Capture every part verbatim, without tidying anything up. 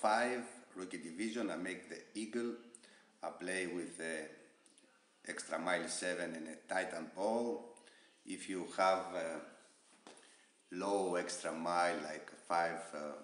five, rookie division. I make the eagle. I play with the extra mile seven and a titan ball. If you have uh, low extra mile like five, uh,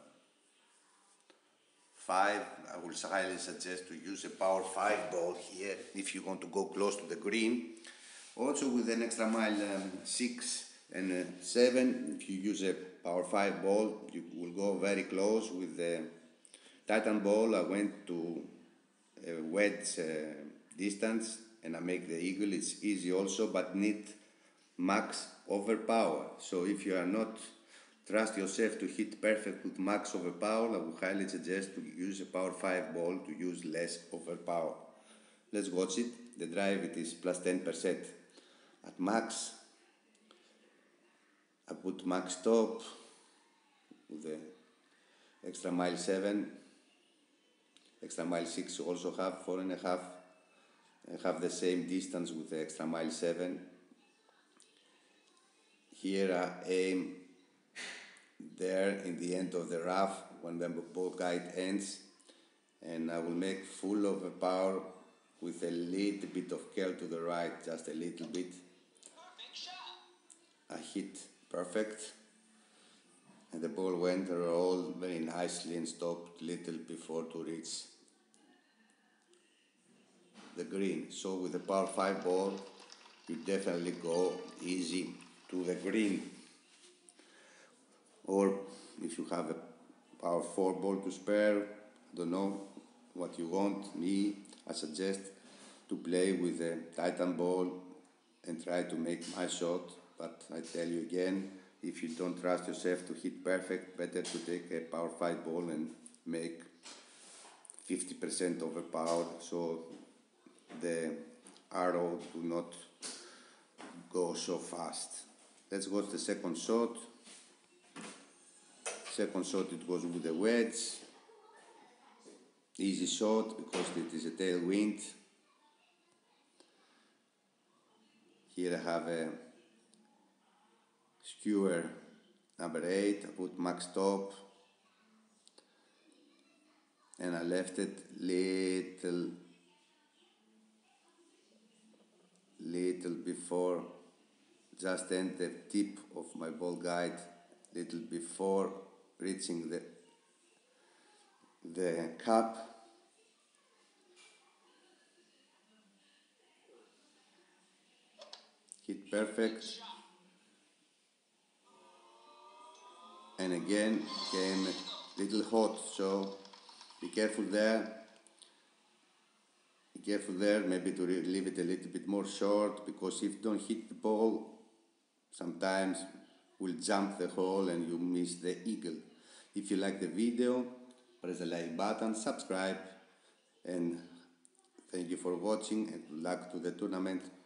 five, I will highly suggest to use a power five ball here if you want to go close to the green. Also with an extra mile um, six and uh, seven, if you use a power five ball, you will go very close. With the titan ball, I went to a wedge uh, distance and I make the eagle. It's easy also, but need max overpower. So if you are not trust yourself to hit perfect with max overpower, I would highly suggest to use a power five ball to use less overpower. Let's watch it. The drive it is plus ten percent. At max, I put max top with the extra mile seven, extra mile six also have four and a half. I have the same distance with the extra mile seven. Here I aim there in the end of the rough when the ball guide ends, and I will make full overpower with a little bit of curl to the right, just a little bit. I hit perfect, and the ball went roll very nicely and stopped little before to reach the green. So with the power five ball, you definitely go easy to the green. Or if you have a power four ball to spare, I don't know what you want. Me, I suggest to play with a titan ball and try to make my shot. But I tell you again, if you don't trust yourself to hit perfect, better to take a power five ball and make fifty percent overpower, so the arrow do not go so fast. Let's go to the second shot. Second shot, it goes with the wedge. Easy shot because it is a tailwind. Here I have a skewer number eight. I put max top and I left it little little before, just end the tip of my ball guide, little before reaching the the cap. Hit perfect, and again came a little hot, so be careful there. Be careful there, maybe to leave it a little bit more short, because if you don't hit the ball, sometimes will jump the hole and you miss the eagle. If you like the video, press the like button, subscribe, and thank you for watching, and good luck to the tournament.